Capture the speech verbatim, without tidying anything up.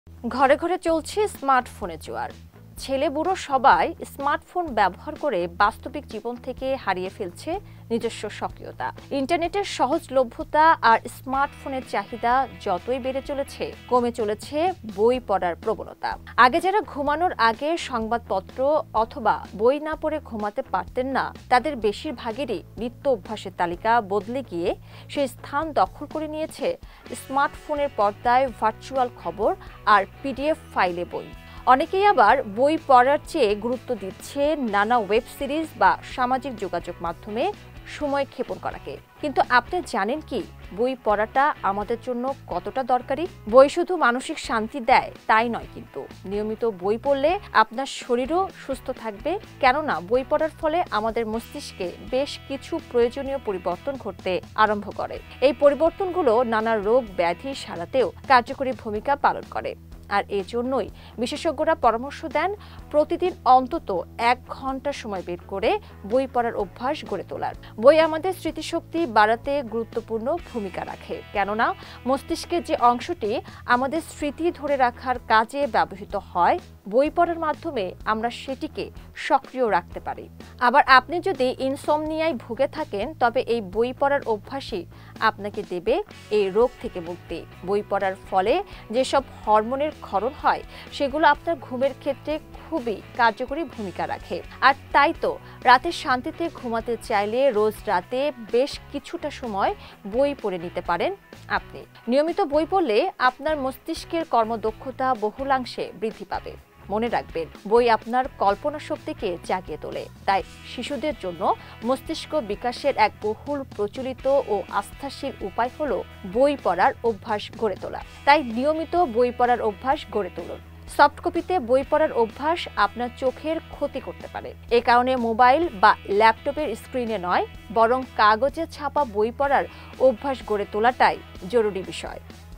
ঘরে ঘরে চলছে স্মার্টফোনের জোয়ার। ছেলে বুড়ো সবাই স্মার্টফোন ব্যবহার করে বাস্তবিক জীবন থেকে হারিয়ে ফেলছে নিজস্ব সক্রিয়তা। ইন্টারনেটের সহজলভ্যতা আর স্মার্টফোনের চাহিদা যতই বেড়ে চলেছে, কমে চলেছে বই পড়ার প্রবণতা। আগে যারা ঘুমানোর আগে সংবাদপত্র অথবা বই না পড়ে ঘুমাতে পারতেন না, তাদের বেশিরভাগেরই নিত্য অভ্যাসের তালিকা বদলে গিয়ে সেই স্থান দখল করে নিয়েছে স্মার্টফোনের পর্দায় ভার্চুয়াল খবর আর পিডিএফ ফাইলে বই। অনেকেই আবার বই পড়ার চেয়ে গুরুত্ব দিচ্ছে নানা ওয়েব সিরিজ বা সামাজিক যোগাযোগ মাধ্যমে সময় ক্ষেপণ করাকে। কিন্তু আপনি জানেন কি বই পড়াটা আমাদের জন্য কতটা দরকারি? বই শুধু মানসিক শান্তি দেয় তাই নয়, কিন্তু নিয়মিত বই পড়লে আপনার শরীরও সুস্থ থাকবে। কেননা বই পড়ার ফলে আমাদের মস্তিষ্কে বেশ কিছু প্রয়োজনীয় পরিবর্তন ঘটতে আরম্ভ করে। এই পরিবর্তনগুলো নানা রোগ ব্যাধি সারাতেও কার্যকরী ভূমিকা পালন করে। আর এজন্যই বিশেষজ্ঞরা পরামর্শ দেন প্রতিদিন অন্তত এক ঘন্টা সময় বের করে বই পড়ার অভ্যাস গড়ে তোলার। বই আমাদের স্মৃতিশক্তি বাড়াতে গুরুত্বপূর্ণ ভূমিকা রাখে, কেননা মস্তিষ্কের যে অংশটি আমাদের স্মৃতি ধরে রাখার কাজে ব্যবহৃত হয়, বই পড়ার মাধ্যমে আমরা সেটিকে সক্রিয় রাখতে পারি। আবার আপনি যদি ইনসমনিয়ায় ভুগে থাকেন, তবে এই বই পড়ার অভ্যাসই আপনাকে দেবে এই রোগ থেকে মুক্তি। বই পড়ার ফলে যেসব হরমোনের ক্ষরণ হয়, সেগুলো আপনার ঘুমের ক্ষেত্রে খুবই কার্যকরী ভূমিকা রাখে। আর তাই তো রাতে শান্তিতে ঘুমাতে চাইলে রোজ রাতে বেশ কিছুটা সময় বই পড়ে নিতে পারেন আপনি। নিয়মিত বই পড়লে আপনার মস্তিষ্কের কর্মদক্ষতা বহুলাংশে বৃদ্ধি পাবে। মনে রাখবেন, বই আপনার কল্পনা শক্তিকে জাগিয়ে তোলে। তাই শিশুদের জন্য মস্তিষ্ক বিকাশের এক বহুল প্রচলিত ও আস্থাশীল উপায় হলো বই পড়ার অভ্যাস গড়ে তোলা। তাই নিয়মিত বই পড়ার অভ্যাস গড়ে তুলুন। সফট কপিতে বই পড়ার অভ্যাস আপনার চোখের ক্ষতি করতে পারে। এ কারণে মোবাইল বা ল্যাপটপের স্ক্রিনে নয়, বরং কাগজে ছাপা বই পড়ার অভ্যাস গড়ে তোলাটাই জরুরি বিষয়।